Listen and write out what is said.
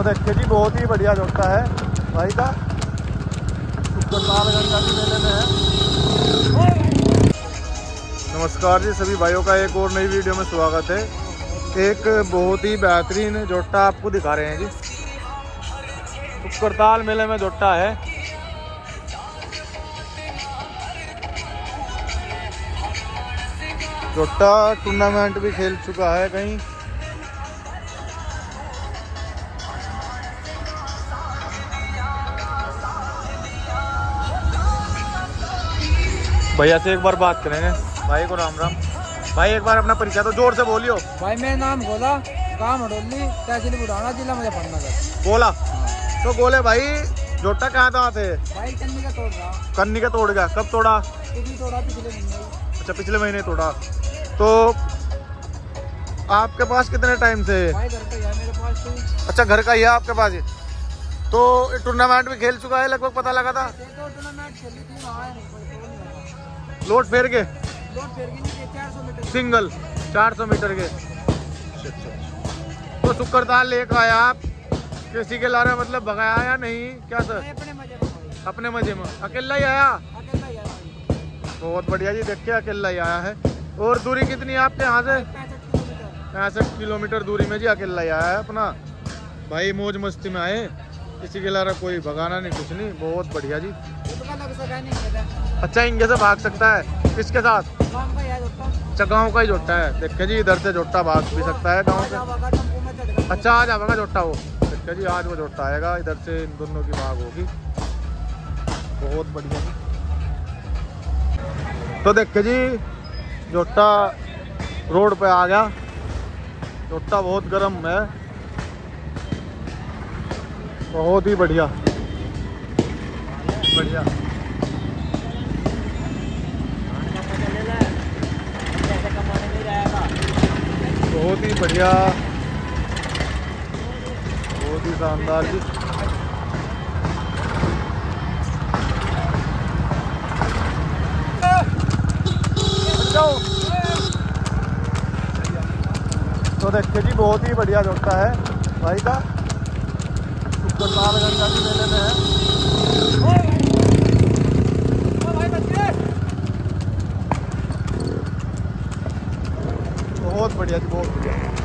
तो देखिए जी बहुत ही बढ़िया जोटा है भाई का, शुक्रतालगंज के मेले में है। नमस्कार जी सभी भाइयों का एक और नई वीडियो में स्वागत है। एक बहुत ही बेहतरीन जोटा आपको दिखा रहे हैं जी, शुक्रताल मेले में जोटा है। जोटा टूर्नामेंट भी खेल चुका है कहीं। भैया से एक बार बात करेंगे। भाई को राम राम। भाई एक बार अपना परिचय तो जोर से बोलियो। भाई मेरा नाम गोला, गाँव हडोली, तहसील बुढ़ाना, जिला मुजफ्फरनगर। गोला। तो गोले भाई जोटा कहाँ था थे? भाई कन्नी का तोड़ रहा। कन्नी का तोड़ गया, कब तोड़ा? तोड़ा पिछले महीने। अच्छा पिछले महीने तोड़ा। तो आपके पास कितने टाइम से? भाई घर का है मेरे पास तो। अच्छा घर का ही है आपके पास? तो टूर्नामेंट भी खेल चुका है लगभग, पता लगा था? टूर्नामेंट खेली थी, वहाँ नहीं लोट फेर के? लोट फेर के नहीं, 400 मीटर सिंगल 400 मीटर के। तो शुक्रताल लेकर आया आप, किसी के लारे मतलब भगाया या नहीं क्या सर? अपने मजे में। अपने मजे में अकेला ही आया? अकेला ही आया। बहुत बढ़िया जी, देखिए अकेला ही आया है। और दूरी कितनी है आपके यहाँ से? 65 किलोमीटर दूरी में जी अकेला ही आया है अपना। भाई मौज मस्ती में आए, किसी के लारा कोई भगाना नहीं कुछ नहीं। बहुत बढ़िया जी। अच्छा इनके से भाग सकता है? किसके साथ? अच्छा गाँव का ही जोटा है। देखिए जी इधर से जोटा भाग भी सकता है गाँव से। अच्छा आज आएगा जोटा वो। देखिए जी आज वो जोटा आएगा, इधर से इन दोनों की भाग होगी। बहुत बढ़िया जी। तो देखिए जी जोटा रोड पे आ गया। जोटा बहुत गर्म है, बहुत ही बढ़िया बढ़िया। बहुत ही बढ़िया, बहुत ही शानदार जी। तो देखिए जी बहुत ही बढ़िया जोटा है भाई का, शुक्रतालगंज के मेले में है। बहुत बढ़िया जी, बहुत बढ़िया।